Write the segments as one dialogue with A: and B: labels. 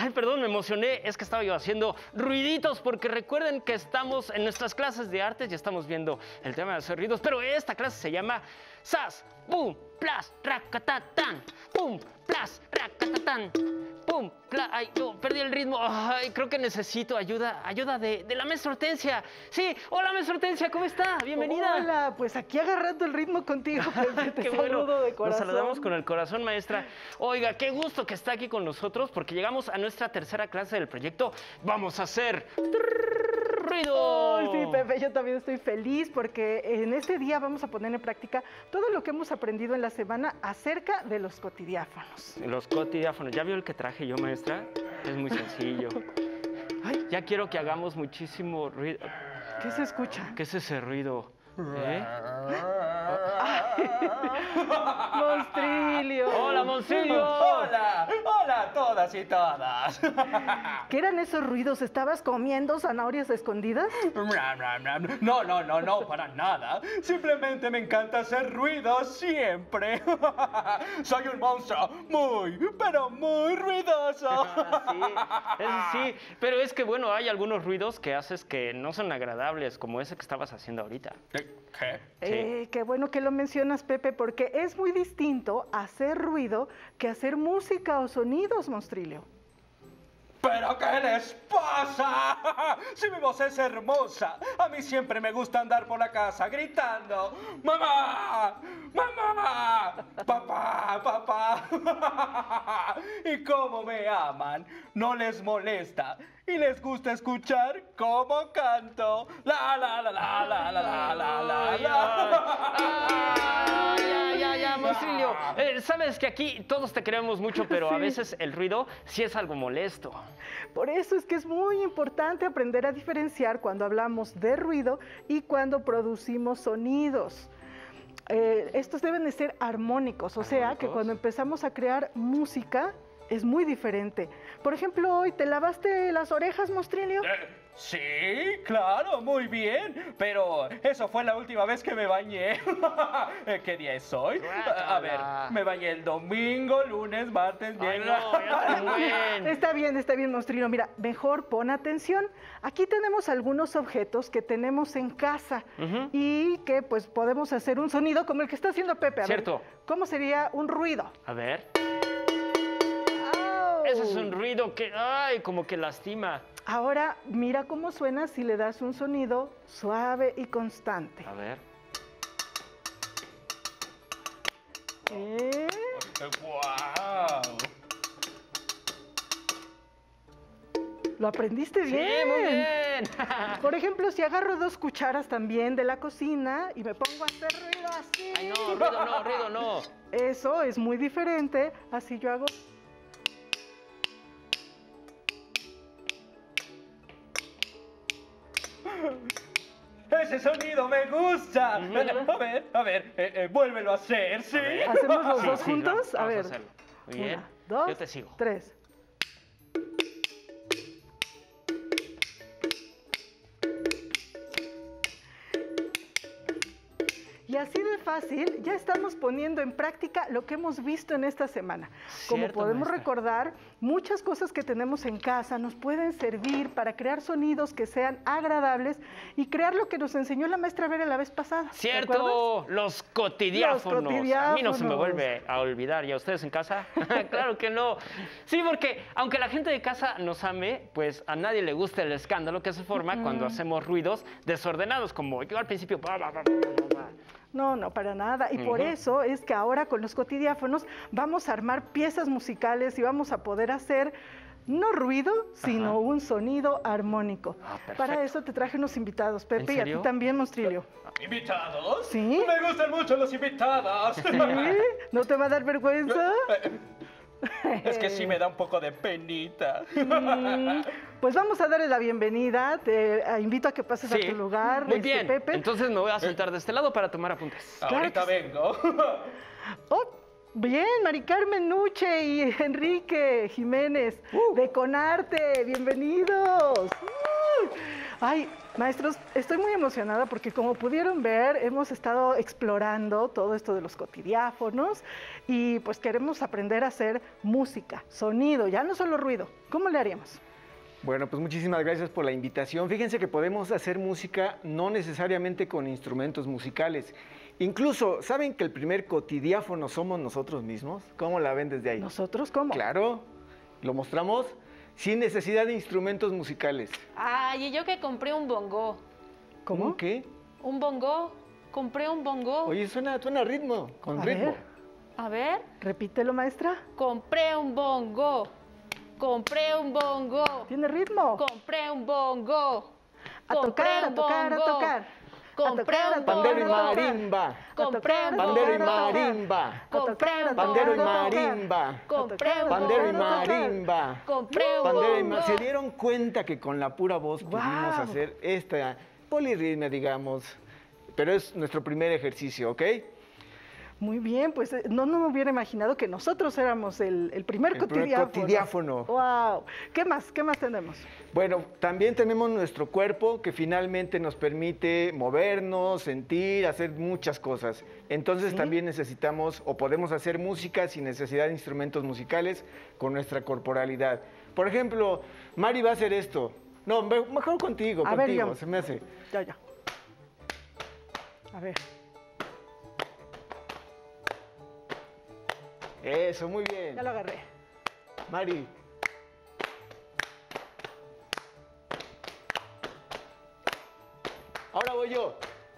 A: Ay, perdón, me emocioné. Es que estaba yo haciendo ruiditos porque recuerden que estamos en nuestras clases de artes y estamos viendo el tema de hacer ruidos. Pero esta clase se llama sas, pum, plas, racatatán, pum, plas, racatatán. ¡Pum! ¡Ay, yo perdí el ritmo! ¡Ay, creo que necesito ayuda de la maestra Hortensia! Sí, hola maestra Hortensia, ¿cómo está? Bienvenida.
B: Hola, pues aquí agarrando el ritmo contigo. Te
A: Qué
B: saludo
A: bueno.
B: de corazón.
A: Nos saludamos con el corazón, maestra. Oiga, qué gusto que está aquí con nosotros porque llegamos a nuestra tercera clase del proyecto. Vamos a hacer ruido.
B: Ay, sí, Pepe, yo también estoy feliz porque en este día vamos a poner en práctica todo lo que hemos aprendido en la semana acerca de los cotidiáfonos.
A: Los cotidiáfonos. ¿Ya vio el que traje yo, maestra? Es muy sencillo. Ay, ya quiero que hagamos muchísimo ruido.
B: ¿Qué se escucha?
A: ¿Qué es ese ruido? ¿Eh?
B: ¡Monstrilio!
A: ¡Hola, Monstrilio!
C: ¡Hola! ¡Hola a todas y todas!
B: ¿Qué eran esos ruidos? ¿Estabas comiendo zanahorias escondidas?
C: No, para nada. Simplemente me encanta hacer ruidos siempre. Soy un monstruo muy, pero muy ruidoso.
A: Sí, eso sí. Pero es que, bueno, hay algunos ruidos que haces que no son agradables, como ese que estabas haciendo ahorita.
C: ¿Qué?
A: Sí.
B: Qué bueno que lo mencionas, Pepe, porque es muy distinto hacer ruido que hacer música o sonidos, Monstrilio.
C: ¿Pero qué les pasa? Si mi voz es hermosa, a mí siempre me gusta andar por la casa gritando ¡Mamá! ¡Mamá! ¡Papá! ¡Papá! Y cómo me aman, no les molesta y les gusta escuchar cómo canto. La la la la la la la la la.
A: Ya, Monstrilio. Sabes que aquí todos te queremos mucho, pero a veces el ruido sí es algo molesto.
B: Por eso es que es muy importante aprender a diferenciar cuando hablamos de ruido y cuando producimos sonidos. Estos deben de ser armónicos, o sea que cuando empezamos a crear música es muy diferente. Por ejemplo, hoy, ¿te lavaste las orejas, Monstrilio?
C: Sí, claro, muy bien. Pero eso fue la última vez que me bañé. ¿Qué día es hoy? A ver, me bañé el domingo, lunes, martes, viernes.
B: Está bien, Monstrilio. Mira, mejor pon atención. Aquí tenemos algunos objetos que tenemos en casa y que pues podemos hacer un sonido como el que está haciendo Pepe. A ver, ¿cómo sería un ruido?
A: A ver. Ese es un ruido que, ay, como que lastima.
B: Ahora, mira cómo suena si le das un sonido suave y constante.
A: A ver.
C: ¡Wow!
B: Lo aprendiste bien.
A: Sí, muy bien.
B: Por ejemplo, si agarro 2 cucharas también de la cocina y me pongo a hacer ruido así.
A: Ay, no, ruido no.
B: Eso es muy diferente. Así yo hago.
C: Ese sonido me gusta. A ver, vuélvelo a hacer, ¿sí?
B: ¿Hacemos los dos juntos?
A: Vamos
B: a ver.
A: hacerlo. Muy bien.
B: 1, 2,
A: Yo te sigo.
B: 3. Y así de fácil, ya estamos poniendo en práctica lo que hemos visto en esta semana. Como podemos recordar, muchas cosas que tenemos en casa nos pueden servir para crear sonidos que sean agradables y crear lo que nos enseñó la maestra Vera la vez pasada.
A: Cierto, los cotidiáfonos.
B: Los cotidiáfonos.
A: A mí no se me vuelve a olvidar. ¿Y a ustedes en casa? Claro que no. Sí, porque aunque la gente de casa nos ame, pues a nadie le gusta el escándalo que se forma cuando hacemos ruidos desordenados, como yo al principio.
B: No, para nada. Y por eso es que ahora con los cotidiáfonos vamos a armar piezas musicales y vamos a poder hacer no ruido, sino un sonido armónico. Para eso te traje unos invitados, Pepe, y a ti también, Monstrilio.
C: ¿Invitados?
B: Sí.
C: Me gustan mucho los invitados.
B: ¿Sí? ¿No te va a dar vergüenza?
C: Es que sí me da un poco de penita.
B: Pues vamos a darle la bienvenida. Te invito a que pases a tu lugar.
A: Muy bien.
B: Pepe.
A: Entonces me voy a sentar de este lado para tomar apuntes.
C: Ahorita vengo.
B: Oh, bien, Mari Carmen Nuche y Enrique Jiménez de Conarte. Bienvenidos. Ay, maestros, estoy muy emocionada porque como pudieron ver, hemos estado explorando todo esto de los cotidiáfonos y pues queremos aprender a hacer música, sonido, ya no solo ruido. ¿Cómo le haríamos?
D: Bueno, pues muchísimas gracias por la invitación. Fíjense que podemos hacer música no necesariamente con instrumentos musicales. Incluso, ¿saben que el primer cotidiáfono somos nosotros mismos? ¿Cómo la ven desde ahí?
B: ¿Nosotros cómo?
D: Claro, lo mostramos sin necesidad de instrumentos musicales.
E: Ay, y yo que compré un bongo.
B: ¿Cómo?
D: ¿Qué?
E: ¿Un bongo? Compré un bongo.
D: Oye, suena a ritmo, con
B: A
D: ritmo.
B: ver.
E: A ver,
B: Repítelo, maestra.
E: compré un bongo. Compré un bongo.
B: ¿Tiene ritmo?
E: Compré un bongo.
B: A tocar, a tocar, a tocar.
E: Compré
B: A tocar, a
E: un
B: tocar,
D: Pandero y
E: bongo.
D: marimba.
E: Compré un
D: Pandero y
E: bongo.
D: marimba.
E: Compré un
D: Pandero y
E: bongo.
D: marimba.
E: Compré un
D: Pandero y
E: bongo.
D: marimba.
E: Compré un
D: Pandero y
E: bongo.
D: ¿Se dieron cuenta que con la pura voz pudimos
B: Guau.
D: hacer esta polirritmia, digamos? Pero es nuestro primer ejercicio, ¿ok?
B: Muy bien, pues no me hubiera imaginado que nosotros éramos el primer
D: El primer cotidiáfono.
B: ¡Wow! ¿Qué más? ¿Qué más tenemos?
D: Bueno, también tenemos nuestro cuerpo que finalmente nos permite movernos, sentir, hacer muchas cosas. Entonces
B: ¿Sí?
D: también necesitamos o podemos hacer música sin necesidad de instrumentos musicales con nuestra corporalidad. Por ejemplo, Mari va a hacer esto. No, mejor contigo,
B: A ver,
D: contigo,
B: digamos.
D: se me hace.
B: Ya. A ver.
D: Eso, muy bien.
B: Ya lo agarré.
D: Mari. Ahora voy yo.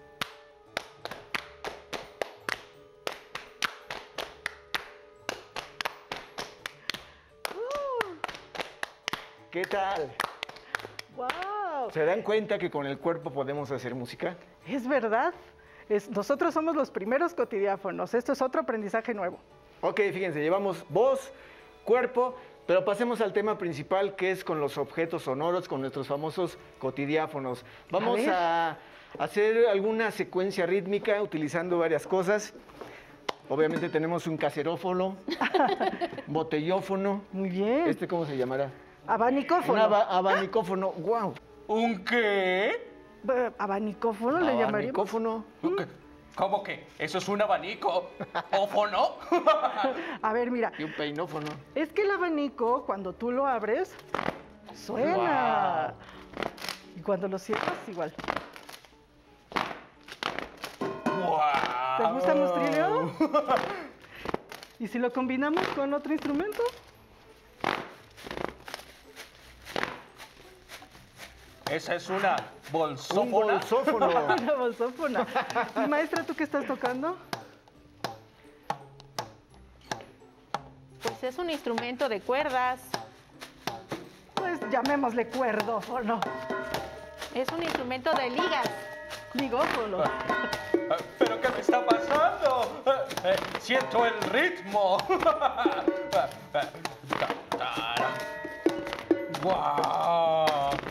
D: ¿Qué tal?
B: ¡Wow!
D: ¿Se dan cuenta que con el cuerpo podemos hacer música?
B: Es verdad. Nosotros somos los primeros cotidiáfonos. Esto es otro aprendizaje nuevo.
D: Ok, fíjense, llevamos voz, cuerpo, pero pasemos al tema principal que es con los objetos sonoros, con nuestros famosos cotidiáfonos. Vamos
B: ver.
D: a hacer alguna secuencia rítmica utilizando varias cosas. Obviamente tenemos un caserófono, botellófono.
B: Muy bien.
D: ¿Cómo se llamará? Un
B: Abanicófono.
D: abanicófono. ¡Wow!
C: ¿Un qué?
B: Abanicófono le llamaríamos.
D: Abanicófono.
C: ¿Cómo que? ¿Eso es un abanico? ¿Ófono?
B: A ver, mira.
D: Y un peinófono.
B: Es que el abanico, cuando tú lo abres, suena. Y cuando lo cierras, igual.
C: ¡Guau!
B: ¿Te gusta Mostrilio? ¿Y si lo combinamos con otro instrumento?
C: ¿Esa es una
D: Un
C: bolsófona?
D: bolsófono.
B: Una bolsófona. ¿Y maestra, tú qué estás tocando?
E: Pues es un instrumento de cuerdas.
B: Pues llamémosle cuerdófono.
E: Es un instrumento de ligas.
B: Ligófono.
C: ¿Pero qué me está pasando? Siento el ritmo. ¡Guau!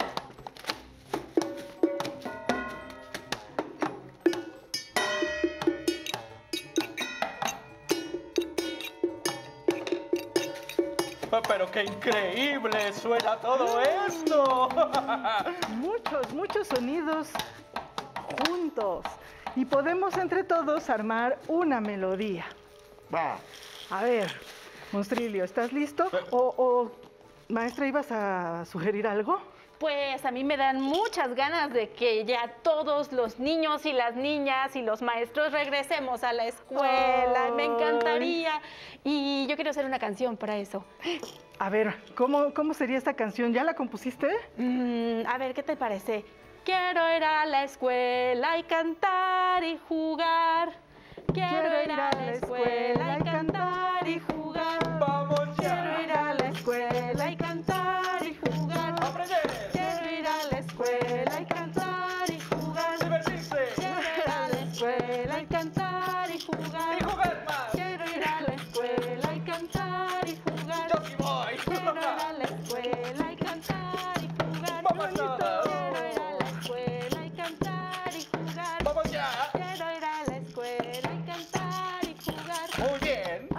C: Pero qué increíble suena todo esto.
B: Muchos sonidos juntos. Y podemos entre todos armar una melodía.
D: Va.
B: A ver, Monstrilio, ¿estás listo? O, maestra, ¿ibas a sugerir algo?
E: Pues a mí me dan muchas ganas de que ya todos los niños y las niñas y los maestros regresemos a la escuela. Me
B: Ay.
E: encantaría. Y yo quiero hacer una canción para eso.
B: A ver, ¿cómo sería esta canción? ¿Ya la compusiste?
E: A ver, ¿qué te parece? Quiero ir a la escuela y cantar y jugar. Quiero ir a la escuela y cantar y jugar.
C: ¡Vamos
E: Quiero ir
C: ya!
E: a la escuela y cantar y jugar.
C: ¡Aprender!
E: Quiero ir a la escuela y cantar y jugar.
C: ¡Divertirse!
E: Quiero ir a la escuela y cantar y jugar.
C: ¡Y jugar más!
E: Quiero ir a la escuela y cantar y jugar.
C: ¡Yo sí voy!
E: Quiero ir a la escuela y cantar y jugar.
C: ¡Vamos todos!
E: Quiero ir a la escuela y cantar y jugar.
C: ¡Vamos ya!
E: Quiero ir a la escuela y cantar y jugar.
C: Muy bien.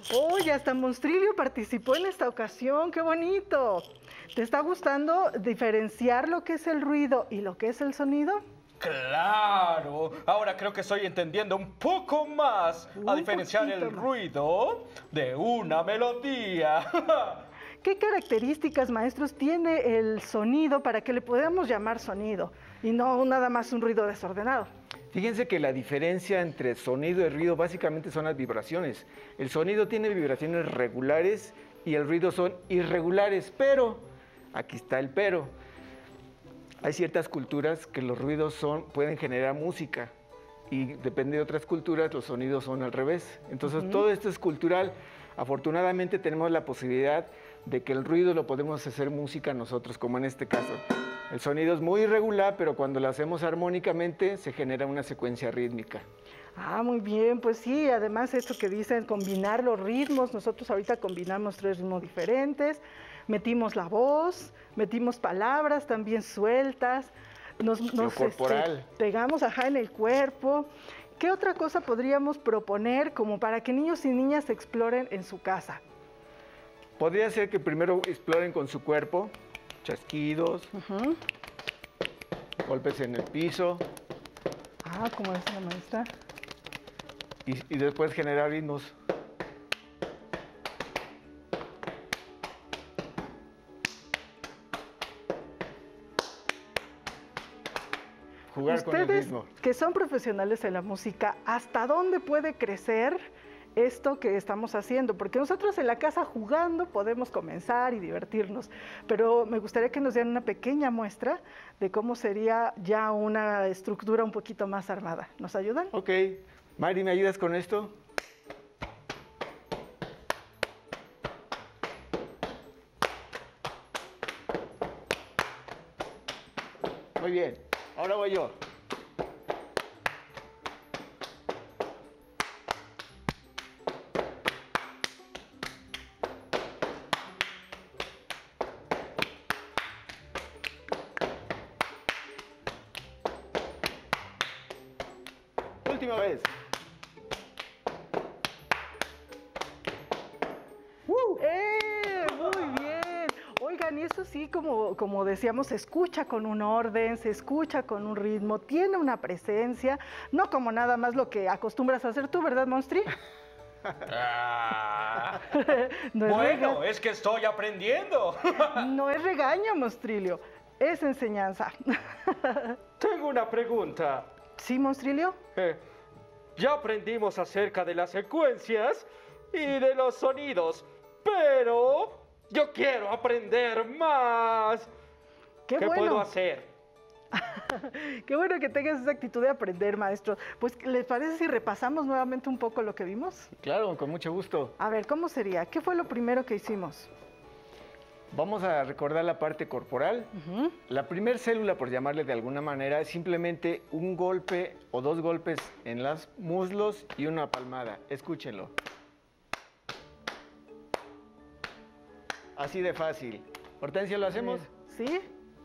B: Oh, ya hasta Monstrilio participó en esta ocasión, qué bonito. ¿Te está gustando diferenciar lo que es el ruido y lo que es el sonido?
C: ¡Claro! Ahora creo que estoy entendiendo un poco más a
B: Un
C: diferenciar el
B: poquito más.
C: ruido de una melodía.
B: ¿Qué características, maestros, tiene el sonido para que le podamos llamar sonido y no nada más un ruido desordenado?
D: Fíjense que la diferencia entre sonido y ruido básicamente son las vibraciones. El sonido tiene vibraciones regulares y el ruido son irregulares, pero, aquí está el pero, hay ciertas culturas que los ruidos pueden generar música y depende de otras culturas los sonidos son al revés. Entonces todo esto es cultural. Afortunadamente tenemos la posibilidad de que el ruido lo podemos hacer música nosotros, como en este caso. El sonido es muy irregular, pero cuando lo hacemos armónicamente se genera una secuencia rítmica.
B: Ah, muy bien, pues sí, además esto que dicen, combinar los ritmos, nosotros ahorita combinamos 3 ritmos diferentes, metimos la voz, metimos palabras también sueltas, nos
D: corporal.
B: pegamos en el cuerpo. ¿Qué otra cosa podríamos proponer como para que niños y niñas exploren en su casa?
D: Podría ser que primero exploren con su cuerpo, chasquidos, golpes en el piso
B: Ah, como dice la maestra.
D: y después generar ritmos. Jugar con el
B: Ustedes,
D: ritmo.
B: que son profesionales en la música, ¿hasta dónde puede crecer esto que estamos haciendo? Porque nosotros en la casa jugando podemos comenzar y divertirnos, pero me gustaría que nos dieran una pequeña muestra de cómo sería ya una estructura un poquito más armada. ¿Nos ayudan?
D: Ok. Mari, ¿me ayudas con esto? Muy bien. Ahora voy yo. Última vez.
B: Muy bien. Oigan, y eso sí, como decíamos, se escucha con un orden, se escucha con un ritmo, tiene una presencia, no como nada más lo que acostumbras a hacer tú, ¿verdad, Monstri?
C: Ah,
B: No es
C: bueno, es que estoy aprendiendo.
B: No es regaño, Monstrilio, es enseñanza.
C: Tengo una pregunta.
B: ¿Sí, Monstrilio?
C: Ya aprendimos acerca de las secuencias y de los sonidos, pero yo quiero aprender más.
B: ¡Qué
C: ¿Qué
B: bueno!
C: puedo hacer?
B: Qué bueno que tengas esa actitud de aprender, maestro. Pues, ¿les parece si repasamos nuevamente un poco lo que vimos?
D: Claro, con mucho gusto.
B: A ver, ¿cómo sería? ¿Qué fue lo primero que hicimos?
D: Vamos a recordar la parte corporal. La primer célula, por llamarle de alguna manera, es simplemente un golpe o 2 golpes en los muslos y una palmada. Escúchenlo. Así de fácil. Hortensia, ¿lo hacemos?
B: ¿Sí?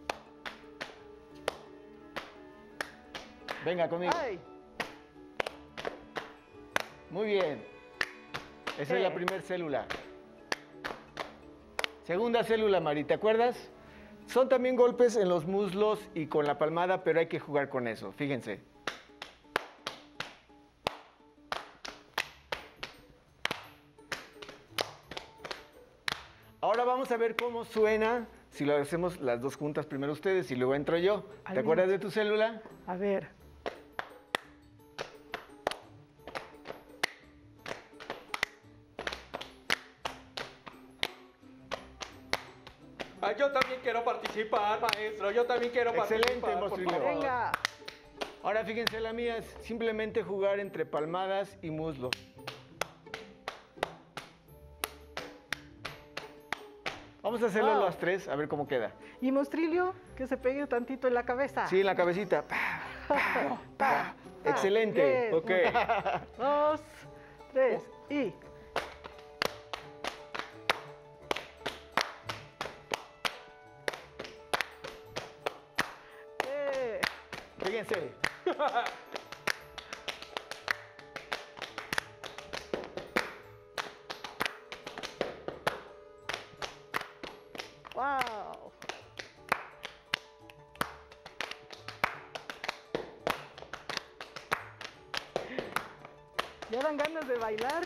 D: Venga conmigo.
B: ¡Ay!
D: Muy bien. Esa es la primera célula. Segunda célula, Mari, ¿te acuerdas? Son también golpes en los muslos y con la palmada, pero hay que jugar con eso. Fíjense. Ahora vamos a ver cómo suena si lo hacemos las dos juntas, primero ustedes y luego entro yo. ¿Te acuerdas de tu célula?
B: A ver.
C: Ah, yo también quiero participar, maestro. Yo también quiero
D: Excelente,
C: participar, por
D: Monstrillo.
C: favor.
B: Venga.
D: Ahora fíjense, la mía es simplemente jugar entre palmadas y muslos. Vamos a hacerlo
B: Wow.
D: las tres, a ver cómo queda.
B: ¿Y Monstrilio? Que se pegue tantito en la cabeza.
D: Sí, en la cabecita. Pa, pa, pa. Excelente.
B: Bien.
C: Ok.
B: 2, 3 y...
D: Fíjense.
B: Ya dan ganas de bailar.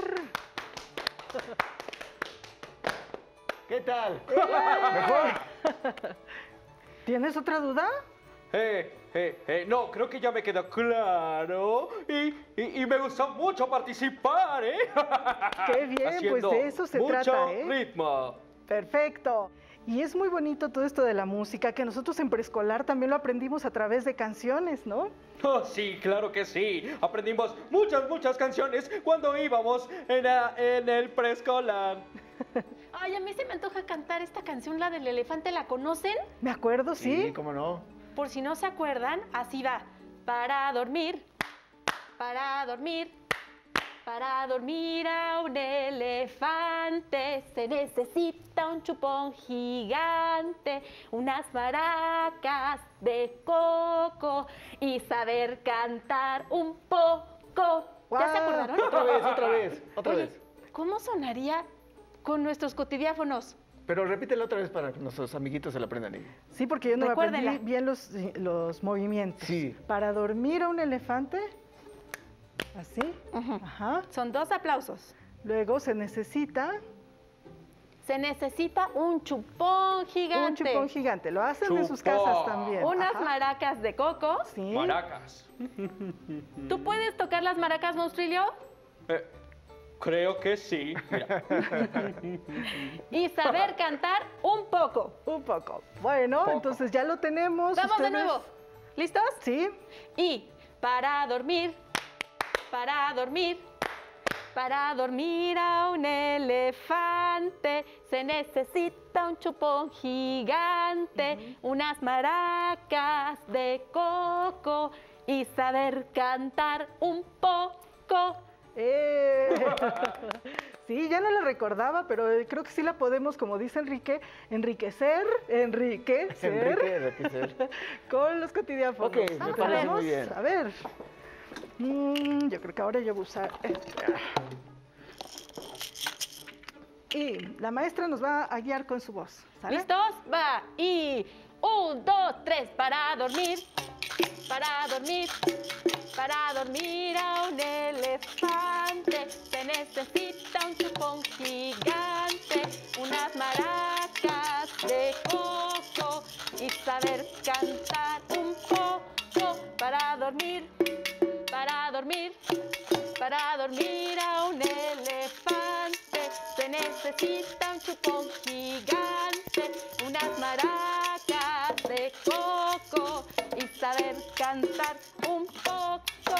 D: ¿Qué tal? ¿Mejor?
B: ¿Tienes otra duda?
C: No, creo que ya me quedó claro. Y me gusta mucho participar, ¿eh?
B: Qué bien,
C: Haciendo
B: pues de eso se
C: mucho
B: trata, ¿eh?
C: ritmo.
B: Perfecto. Y es muy bonito todo esto de la música, que nosotros en preescolar también lo aprendimos a través de canciones, ¿no?
C: Oh, sí, claro que sí. Aprendimos muchas canciones cuando íbamos en el preescolar.
E: Ay, a mí se me antoja cantar esta canción, la del elefante, ¿la conocen?
B: Me acuerdo, sí.
D: ¿Cómo no?
E: Por si no se acuerdan, así va. Para dormir, para dormir, para dormir a un elefante se necesita un chupón gigante, unas maracas de coco y saber cantar un poco. ¿Ya se
B: ¡Guau!
E: acordaron?
D: Otra vez.
E: Oye,
D: vez.
E: ¿cómo sonaría con nuestros cotidiáfonos?
D: Pero repítelo otra vez para que nuestros amiguitos se la aprendan.
B: Sí, porque yo no me aprendí
E: Recuérdenla.
B: bien los movimientos.
D: Sí.
B: Para dormir a un elefante, así.
E: Ujú.
B: Ajá.
E: Son 2 aplausos.
B: Luego se necesita
E: Se necesita un chupón gigante.
B: un chupón gigante. Lo hacen en sus
C: Chupón.
B: casas también.
E: Unas
B: Ajá.
E: maracas de coco.
B: Sí.
C: Maracas.
E: ¿Tú puedes tocar las maracas, Monstrillo?
C: Creo que sí. Mira.
E: Y saber cantar un poco.
B: Un poco. Bueno,
C: Poco.
B: entonces ya lo tenemos.
E: Vamos de
B: ustedes-
E: nuevo. ¿Listos?
B: Sí.
E: Y para dormir a un elefante se necesita un chupón gigante, unas maracas de coco y saber cantar un poco.
B: Sí, ya no la recordaba, pero creo que sí la podemos, como dice Enrique, enriquecer
D: Enriquecer.
B: con los cotidianos.
D: Ok, me
E: parece
D: muy bien.
B: A ver. Yo creo que ahora yo voy a usar este. Y la maestra nos va a guiar con su voz. ¿Sale?
E: ¿Listos? Va. Y 1, 2, 3, para dormir a un elefante se necesita un chupón gigante, unas maracas de coco y saber cantar un poco para dormir a un elefante se necesita un chupón gigante, unas maracas de coco y saber cantar un poco.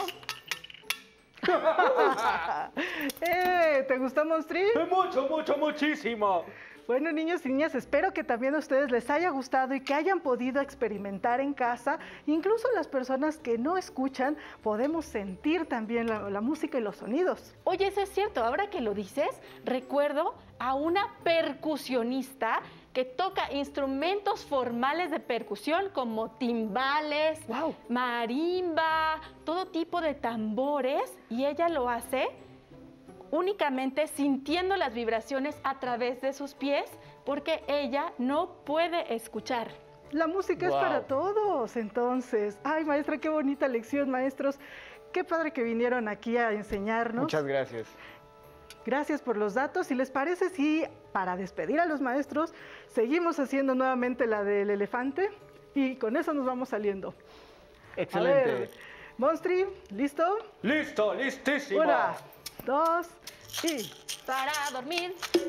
B: ¿Te gustó, Monstri?
C: Muchísimo.
B: Bueno, niños y niñas, espero que también a ustedes les haya gustado y que hayan podido experimentar en casa. Incluso las personas que no escuchan, podemos sentir también la música y los sonidos.
E: Oye, eso es cierto, ahora que lo dices, recuerdo a una percusionista que toca instrumentos formales de percusión como timbales,
B: ¡Guau!
E: marimba, todo tipo de tambores, y ella lo hace únicamente sintiendo las vibraciones a través de sus pies porque ella no puede escuchar.
B: La música es
D: Guau.
B: para todos, entonces. Ay, maestra, qué bonita lección, maestros. Qué padre que vinieron aquí a enseñarnos.
D: Muchas gracias.
B: Gracias por los datos. ¿Y les parece si para despedir a los maestros seguimos haciendo nuevamente la del elefante? Y con eso nos vamos saliendo.
D: Excelente.
B: A ver, Monstri, ¿listo?
C: Listo, listísimo.
B: 1, 2 y...
E: Para dormir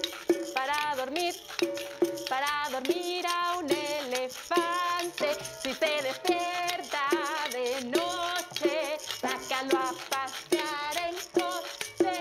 E: a un elefante, si se despierta de noche, sácalo a pasear en coche.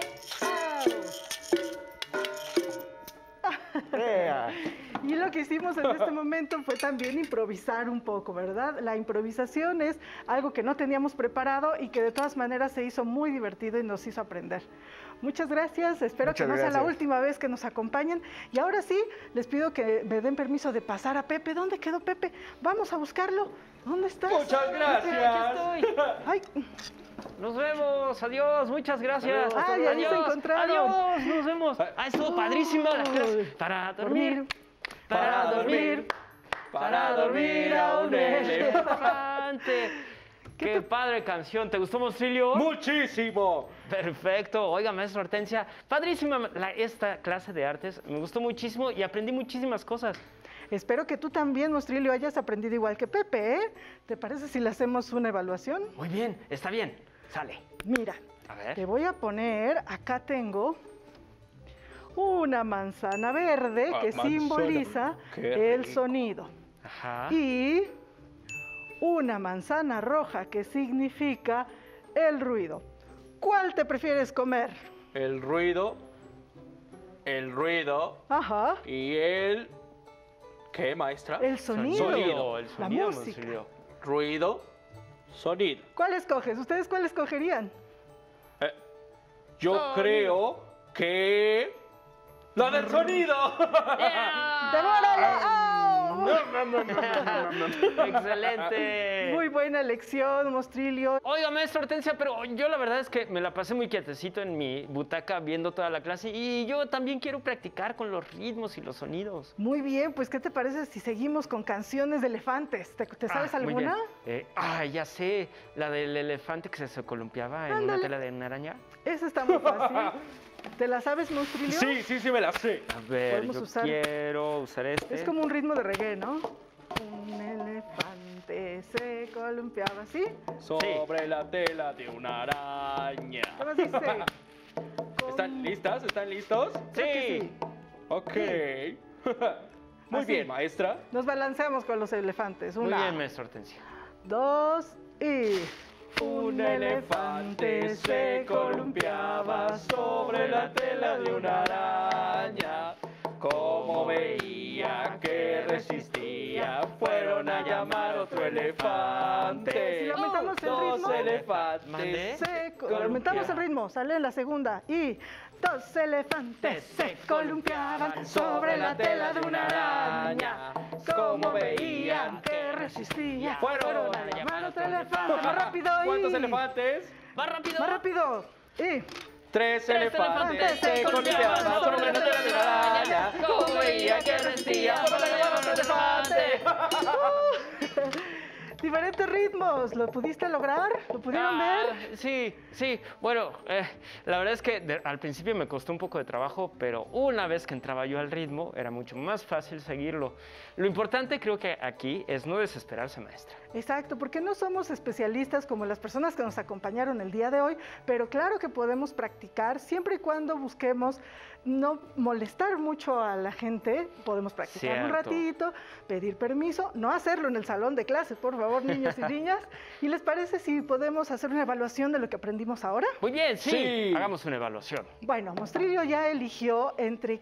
D: ¡Ea!
B: Y lo que hicimos en este momento fue también improvisar un poco, ¿verdad? La improvisación es algo que no teníamos preparado y que de todas maneras se hizo muy divertido y nos hizo aprender. Muchas gracias, espero
D: Muchas
B: que no sea la
D: gracias.
B: última vez que nos acompañen. Y ahora sí, les pido que me den permiso de pasar a Pepe. ¿Dónde quedó Pepe? Vamos a buscarlo. ¿Dónde estás?
C: Muchas gracias.
A: Aquí estoy.
B: Ay,
A: Nos vemos, adiós, muchas gracias.
B: Ay, ahí se
A: Adiós,
B: encontraron.
A: adiós, nos vemos. Ah, estuvo padrísima la clase. Para dormir,
C: para dormir a un
A: elefante. ¡Qué padre canción! ¿Te gustó, Monstrilio?
C: ¡Muchísimo!
A: Perfecto. Oiga, maestra Hortensia, padrísima esta clase de artes. Me gustó muchísimo y aprendí muchísimas cosas.
B: Espero que tú también, Monstrilio, hayas aprendido igual que Pepe, ¿eh? ¿Te parece si le hacemos una evaluación?
A: Muy bien, está bien. Sale.
B: Mira,
A: A ver.
B: te voy a poner, acá tengo una manzana verde que
C: manzana.
B: simboliza
C: Qué
B: el
C: rico.
B: sonido.
A: Ajá.
B: Y una manzana roja que significa el ruido. ¿Cuál te prefieres comer?
C: El ruido
B: Ajá,
C: y el... ¿Qué, maestra?
B: el sonido,
A: El
B: la
A: sonido,
B: música.
A: Monstrilio.
C: Ruido, sonido.
B: ¿Cuál escoges? ¿Ustedes cuál escogerían?
C: Yo
A: Sonido.
C: creo que... ¡La del sonido!
B: ¡Devórale! ¡Oh!
A: ¡Excelente!
B: Muy buena elección, Monstrilio.
A: Oiga, maestra Hortensia, pero yo la verdad es que me la pasé muy quietecito en mi butaca viendo toda la clase y yo también quiero practicar con los ritmos y los sonidos.
B: Muy bien, pues ¿qué te parece si seguimos con canciones de elefantes? ¿Te sabes
A: Muy bien.
B: alguna?
A: Ya sé, la del elefante que se columpiaba en una
B: Ándale.
A: tela de una araña.
B: Esa está muy fácil. ¿Te la sabes, Monstrilio?
C: Sí, me la sé.
A: A ver,
B: Podemos
A: yo
B: usar-
A: quiero usar este.
B: Es como un ritmo de reggae, ¿no? Un elefante se columpiaba, ¿sí?
C: Sobre la tela de una araña.
B: ¿Qué más dice?
C: ¿Están listas? ¿Están listos?
B: Creo que sí.
C: Ok. Muy
B: Así.
C: bien, maestra.
B: Nos balanceamos con los elefantes.
A: Muy
B: Una,
A: bien, maestra Hortensia.
B: dos y...
C: Un elefante se columpiaba sobre la tela de una araña. Como veía que resistía, fueron a llamar otro elefante.
B: Si aumentamos el
C: Dos
B: ritmo.
C: elefantes.
A: ¿Mandé?
B: Aumentamos el ritmo, sale en la segunda. Y dos elefantes se columpiaban sobre la tela de una araña. Como veían que resistía, fueron a llamar a otro elefante. Más rápido. y-
C: ¿Cuántos elefantes?
A: ¡Más rápido!
B: Más rápido. Y...
C: Tres
A: elefantes
C: elefantes se columpiaban sobre la tela de una araña. Como veía que resistía, fueron a llamar a otro elefante.
B: Diferentes ritmos, ¿lo pudiste lograr? ¿Lo pudieron ver?
A: Sí. Bueno, la verdad es que al principio me costó un poco de trabajo, pero una vez que entraba yo al ritmo, era mucho más fácil seguirlo. Lo importante creo que aquí es no desesperarse, maestra.
B: Exacto, porque no somos especialistas como las personas que nos acompañaron el día de hoy, pero claro que podemos practicar siempre y cuando busquemos no molestar mucho a la gente, podemos practicar un
A: Cierto.
B: ratito, pedir permiso, no hacerlo en el salón de clases, por favor, niños y niñas. ¿Y les parece si podemos hacer una evaluación de lo que aprendimos ahora?
A: Muy bien, sí.
C: Sí.
A: Hagamos una evaluación.
B: Bueno, Monstrillo ya eligió entre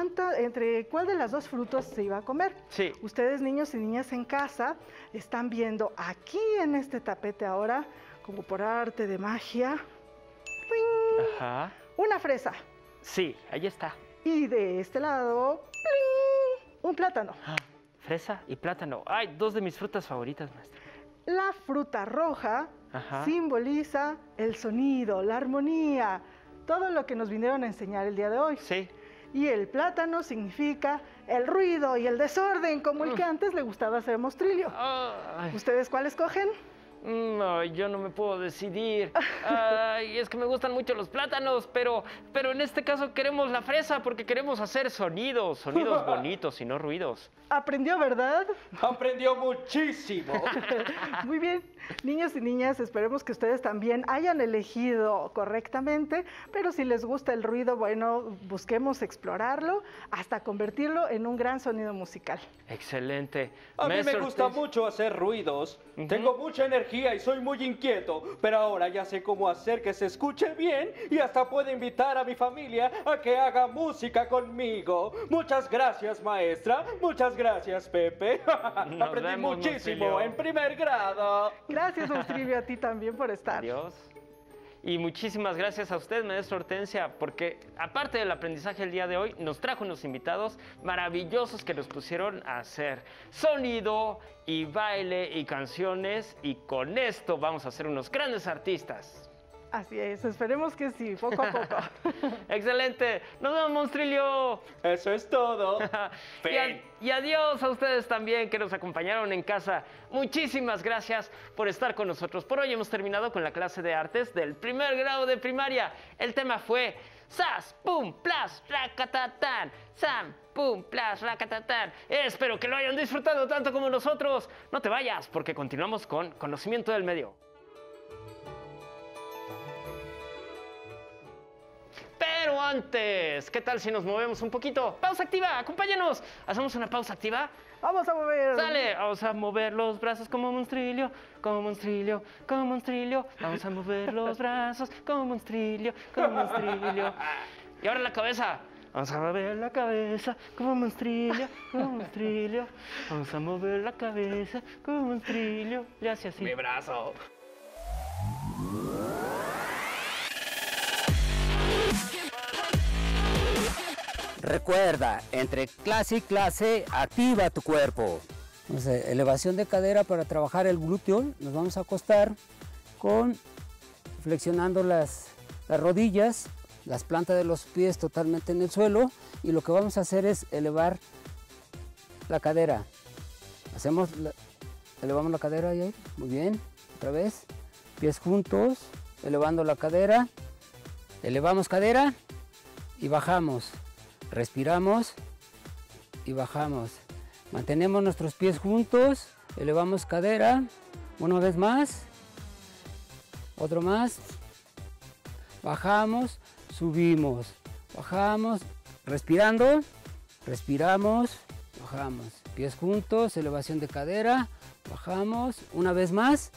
B: cuál de las dos frutas se iba a comer.
A: Sí.
B: Ustedes, niños y niñas en casa, están viendo aquí en este tapete ahora, como por arte de magia, ¡pling!
A: Ajá.
B: Una fresa.
A: Sí, ahí está.
B: Y de este lado, ¡pling! Un plátano.
A: Fresa y plátano. Ay, dos de mis frutas favoritas, maestra.
B: La fruta roja
A: Ajá.
B: simboliza el sonido, la armonía, todo lo que nos vinieron a enseñar el día de hoy.
A: Sí.
B: Y el plátano significa el ruido y el desorden, como el que antes le gustaba hacer Monstrillo.
A: Ay,
B: ¿Ustedes cuál escogen?
A: no, yo no me puedo decidir. Ay, es que me gustan mucho los plátanos, pero en este caso queremos la fresa porque queremos hacer sonidos bonitos y no ruidos.
B: ¿Aprendió, verdad?
C: Aprendió muchísimo.
B: Muy bien, niños y niñas, esperemos que ustedes también hayan elegido correctamente, pero si les gusta el ruido, bueno, busquemos explorarlo hasta convertirlo en un gran sonido musical.
A: Excelente.
C: A mí me
A: Maestra
C: gusta
A: Hortensia.
C: mucho hacer ruidos. Tengo mucha energía y soy muy inquieto, pero ahora ya sé cómo hacer que se escuche bien y hasta puedo invitar a mi familia a que haga música conmigo. Muchas gracias, maestra. Muchas gracias, Pepe. Aprendí
A: vemos,
C: muchísimo
A: Monstrillo.
C: en primer grado.
B: Gracias, Monstrillo, a ti también por estar.
A: Adiós. Y muchísimas gracias a usted, maestra Hortensia, porque aparte del aprendizaje el día de hoy, nos trajo unos invitados maravillosos que nos pusieron a hacer sonido y baile y canciones, y con esto vamos a ser unos grandes artistas.
B: Así es, esperemos que sí, poco a poco.
A: Excelente. Nos vemos, Monstrillo.
C: Eso es todo.
A: Y adiós a ustedes también que nos acompañaron en casa. Muchísimas gracias por estar con nosotros. Por hoy hemos terminado con la clase de artes del primer grado de primaria. El tema fue sas, pum, plas, racatatán. Sam, pum, plas, racatatán. Espero que lo hayan disfrutado tanto como nosotros. No te vayas porque continuamos con conocimiento del medio. Pero antes, ¿qué tal si nos movemos un poquito? ¡Pausa activa! ¡Acompáñanos! ¿Hacemos una pausa activa?
B: Vamos a mover.
A: ¡Sale! Vamos a mover los brazos como monstrillo, como monstrillo, como monstrillo. Vamos a mover los brazos como monstrillo, como monstrillo. Y ahora la cabeza. Vamos a mover la cabeza como monstrillo, como monstrillo. Vamos a mover la cabeza como monstrillo. Y así, así.
C: Mi brazo.
F: Recuerda, entre clase y clase, activa tu cuerpo. Entonces, elevación de cadera para trabajar el glúteo. Nos vamos a acostar flexionando las rodillas, las plantas de los pies totalmente en el suelo. Y lo que vamos a hacer es elevar la cadera. Elevamos la cadera, Yair. Muy bien. Otra vez. Pies juntos, elevando la cadera. Elevamos cadera y bajamos. Respiramos y bajamos. Mantenemos nuestros pies juntos, elevamos cadera, una vez más, otro más, bajamos, subimos, bajamos, respirando, respiramos, bajamos. Pies juntos, elevación de cadera, bajamos, una vez más,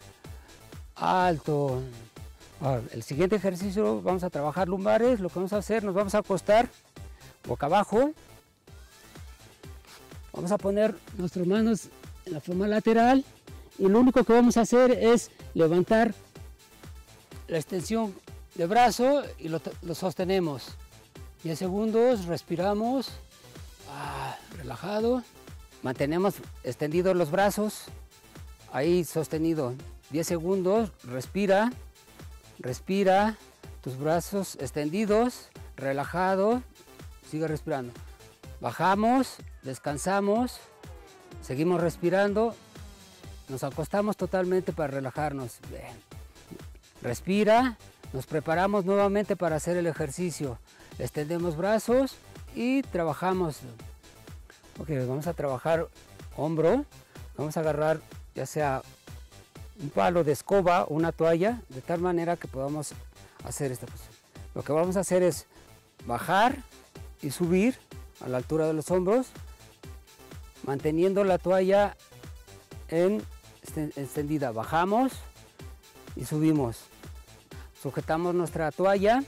F: alto. Ahora, el siguiente ejercicio vamos a trabajar lumbares. Lo que vamos a hacer, nos vamos a acostar boca abajo. Vamos a poner nuestras manos en la forma lateral y lo único que vamos a hacer es levantar la extensión de brazo y lo sostenemos. 10 segundos, respiramos, relajado. Mantenemos extendidos los brazos, ahí sostenido. 10 segundos, respira, respira, tus brazos extendidos, relajado. Sigue respirando. Bajamos, descansamos, seguimos respirando, nos acostamos totalmente para relajarnos. Bien. Respira, nos preparamos nuevamente para hacer el ejercicio. Extendemos brazos y trabajamos. Ok, vamos a trabajar hombro. Vamos a agarrar ya sea un palo de escoba o una toalla, de tal manera que podamos hacer esta posición. Lo que vamos a hacer es bajar y subir a la altura de los hombros, manteniendo la toalla extendida. Bajamos y subimos. Sujetamos nuestra toalla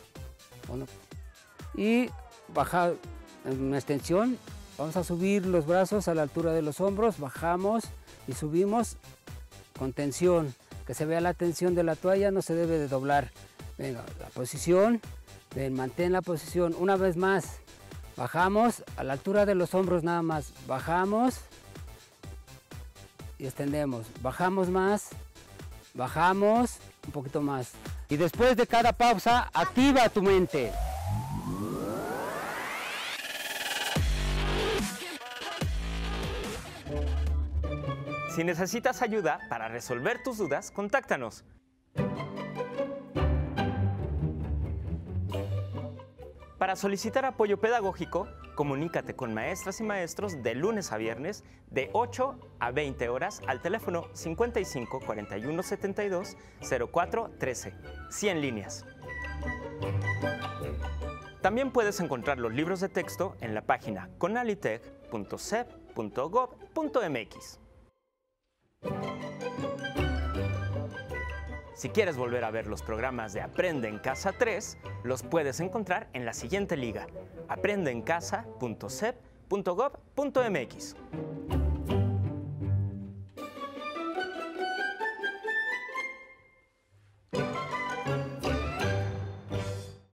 F: y bajar en una extensión. Vamos a subir los brazos a la altura de los hombros, bajamos y subimos con tensión. Que se vea la tensión de la toalla, no se debe de doblar. Venga, la posición, ven, mantén la posición. Una vez más. Bajamos a la altura de los hombros nada más. Bajamos y extendemos. Bajamos más. Bajamos un poquito más. Y después de cada pausa, activa tu mente.
A: Si necesitas ayuda para resolver tus dudas, contáctanos. Para solicitar apoyo pedagógico, comunícate con maestras y maestros de lunes a viernes de 8 a 20 horas al teléfono 55 41 72 04 13, 100 líneas. También puedes encontrar los libros de texto en la página conalitech.cep.gov.mx. Si quieres volver a ver los programas de Aprende en Casa 3, los puedes encontrar en la siguiente liga: aprendeencasa.cep.gov.mx.